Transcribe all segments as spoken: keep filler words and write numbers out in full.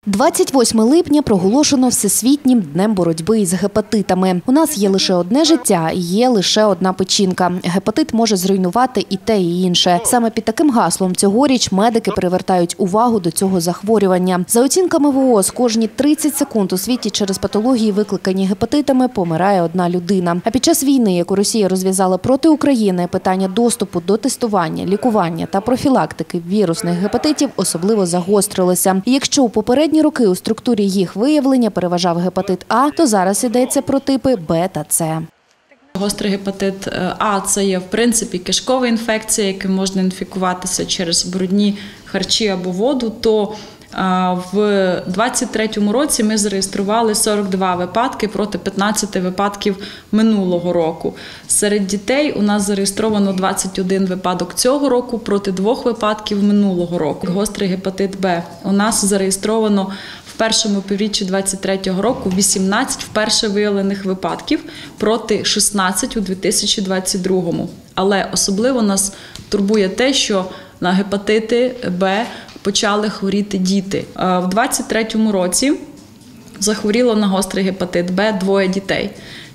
двадцять восьме липня проголошено Всесвітнім днем боротьби із гепатитами. У нас є лише одне життя і є лише одна печінка. Гепатит може зруйнувати і те, і інше. Саме під таким гаслом цьогоріч медики привертають увагу до цього захворювання. За оцінками ВООЗ, кожні тридцять секунд у світі через патології, викликані гепатитами, помирає одна людина. А під час війни, яку Росія розв'язала проти України, питання доступу до тестування, лікування та профілактики вірусних гепатитів особливо загострилося. І якщо у попередні роки у структурі їх виявлення переважав гепатит А, то зараз йдеться про типи Б та С. Гострий гепатит А – це є, в принципі, кишкова інфекція, яким можна інфікуватися через брудні харчі або воду, то в двадцять третьому році ми зареєстрували сорок два випадки проти п'ятнадцяти випадків минулого року. Серед дітей у нас зареєстровано двадцять один випадок цього року проти двох випадків минулого року. Гострий гепатит Б у нас зареєстровано в першому півріччі двадцять третього року вісімнадцять вперше виявлених випадків проти шістнадцяти у дві тисячі двадцять другому. Але особливо нас турбує те, що на гепатити Б почали хворіти діти. В двадцять третьому році захворіло на гострий гепатит Б двоє дітей.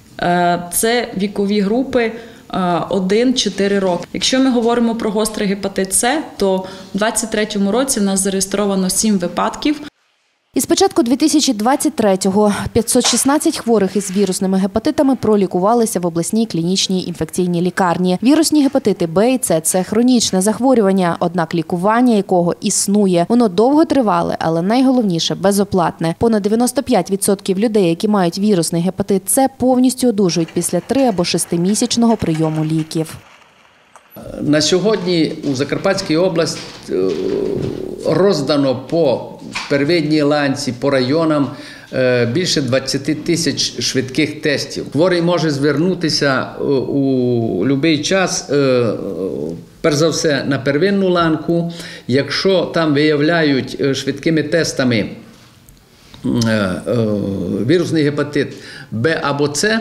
Це вікові групи один-чотири роки. Якщо ми говоримо про гострий гепатит С, то в двадцять третьому році в нас зареєстровано сім випадків. Із початку дві тисячі двадцять третього п'ятсот шістнадцять хворих із вірусними гепатитами пролікувалися в обласній клінічній інфекційній лікарні. Вірусні гепатити Б і С – це хронічне захворювання, однак лікування якого існує. Воно довготривале, але найголовніше – безоплатне. Понад дев'яносто п'ять відсотків людей, які мають вірусний гепатит С, повністю одужують після три- або шестимісячного прийому ліків. На сьогодні у Закарпатській області роздано по первинній ланці, по районам більше двадцяти тисяч швидких тестів. Хворий може звернутися у будь-який час, перш за все, на первинну ланку. Якщо там виявляють швидкими тестами вірусний гепатит Б або С,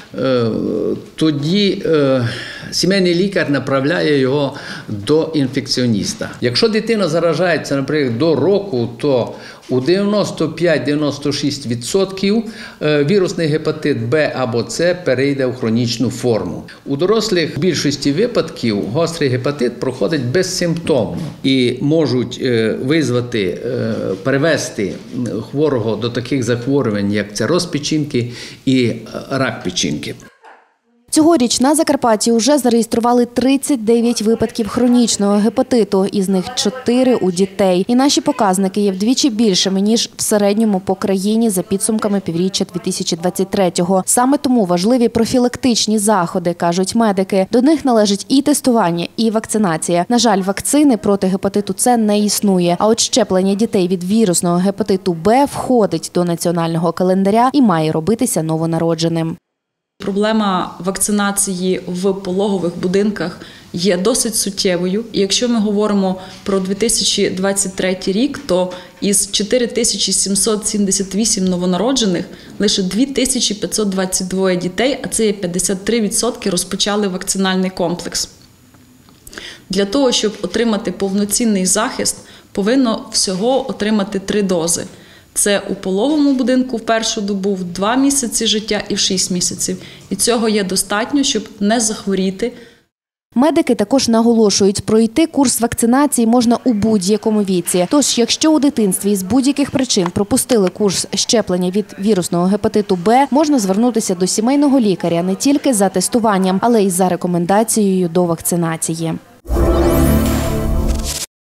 тоді сімейний лікар направляє його до інфекціоніста. Якщо дитина заражається, наприклад, до року, то у дев'яносто п'ять - дев'яносто шість відсотків вірусний гепатит Б або С перейде в хронічну форму. У дорослих в більшості випадків гострий гепатит проходить безсимптомно і можуть визвати, привести хворого до таких захворювань, як цироз печінки і рак печінки. Цьогоріч на Закарпатті вже зареєстрували тридцять дев'ять випадків хронічного гепатиту, із них чотири у дітей. І наші показники є вдвічі більшими, ніж в середньому по країні за підсумками півріччя дві тисячі двадцять третього. Саме тому важливі профілактичні заходи, кажуть медики. До них належить і тестування, і вакцинація. На жаль, вакцини проти гепатиту С не існує. А от щеплення дітей від вірусного гепатиту Б входить до національного календаря і має робитися новонародженим. Проблема вакцинації в пологових будинках є досить суттєвою. І якщо ми говоримо про дві тисячі двадцять третій рік, то із чотири тисячі сімсот сімдесят вісім новонароджених лише дві тисячі п'ятсот двадцять два дітей, а це є п'ятдесят три відсотки, розпочали вакцинальний комплекс. Для того, щоб отримати повноцінний захист, повинно всього отримати три дози. Це у пологовому будинку в першу добу, в два місяці життя і в шість місяців. І цього є достатньо, щоб не захворіти. Медики також наголошують, пройти курс вакцинації можна у будь-якому віці. Тож, якщо у дитинстві з будь-яких причин пропустили курс щеплення від вірусного гепатиту Б, можна звернутися до сімейного лікаря не тільки за тестуванням, але й за рекомендацією до вакцинації.